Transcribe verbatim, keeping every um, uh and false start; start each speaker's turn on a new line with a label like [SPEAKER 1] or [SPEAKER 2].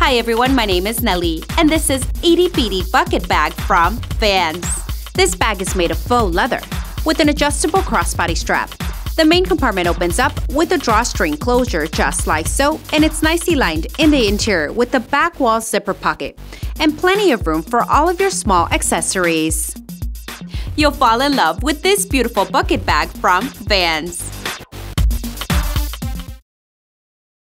[SPEAKER 1] Hi everyone, my name is Nelly, and this is Itty Bitty Bucket Bag from Vans. This bag is made of faux leather with an adjustable crossbody strap. The main compartment opens up with a drawstring closure just like so, and it's nicely lined in the interior with the back wall zipper pocket and plenty of room for all of your small accessories. You'll fall in love with this beautiful bucket bag from Vans.